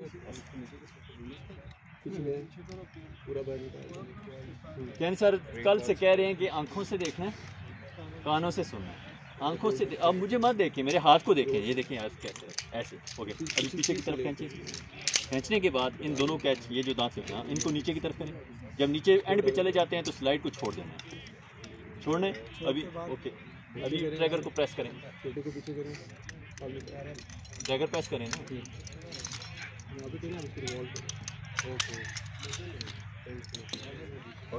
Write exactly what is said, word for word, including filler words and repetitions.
Can sir कल से कह रहे हैं कि आंखों से देखना है, कानों से सुनना है। आंखों से अब मुझे मत देखिए, मेरे हाथ को देखें, ये देखें आज कैसे ऐसे। ओके, अभी पीछे की तरफ खींचिए। खींचने के बाद इन दोनों कैच, ये जो दांत हैं इनको नीचे की तरफ करें। जब नीचे एंड पे चले जाते हैं तो स्लाइड को छोड़ देना है, छोड़ने अभी। ओके, अभी ट्रैगर को प्रेस करें, ट्रैगर प्रेस करें ना। ओके।